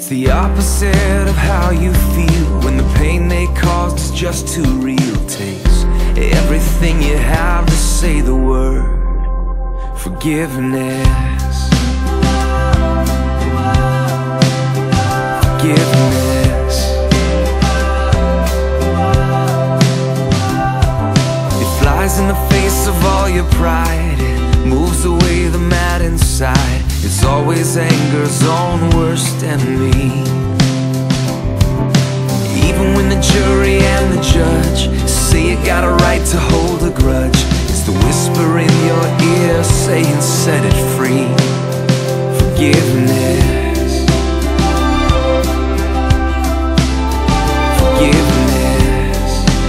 It's the opposite of how you feel when the pain they caused is just too real. Takes everything you have to say the word forgiveness. Forgiveness. It flies in the face of all your pride. It moves away the mad inside. It's always anger's own worst enemy. Even when the jury and the judge say you got a right to hold a grudge, it's the whisper in your ear saying set it free. Forgiveness. Forgiveness.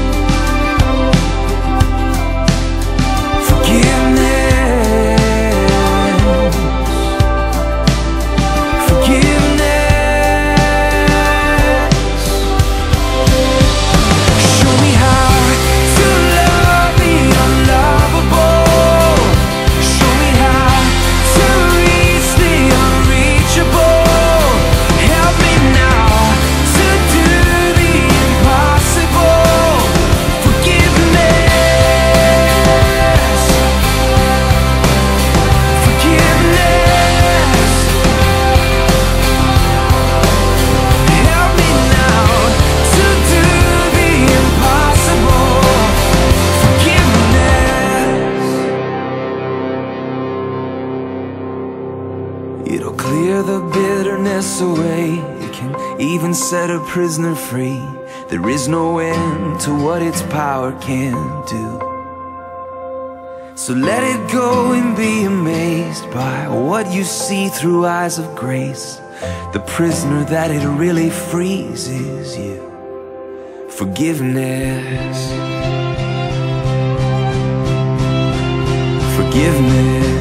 Forgiveness. It'll clear the bitterness away. It can even set a prisoner free. There is no end to what its power can do. So let it go and be amazed by what you see through eyes of grace. The prisoner that it really frees is you. Forgiveness. Forgiveness.